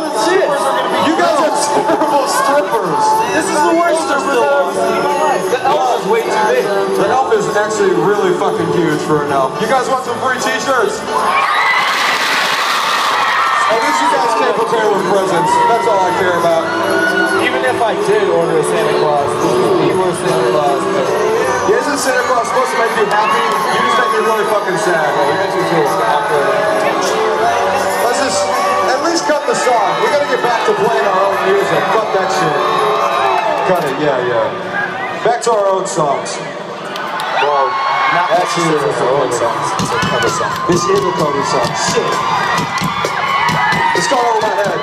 shit. You guys are terrible strippers. This is the worst stripper. The elf is way too big. The elf is actually really fucking huge for an elf. You guys want some free t-shirts? At least you guys can't prepare with presents. That's all I care about. Even if I did order a Santa Claus, you were Santa Claus. Isn't Santa Claus supposed to make you happy? You just make me really fucking sad. Let's just at least cut the song. We gotta get back to playing our own music. Fuck that shit. Cut it, yeah. Back to our own songs. Well, not actually our own songs. It's a cover song. This is a cover song. Shit. It's gone over my head.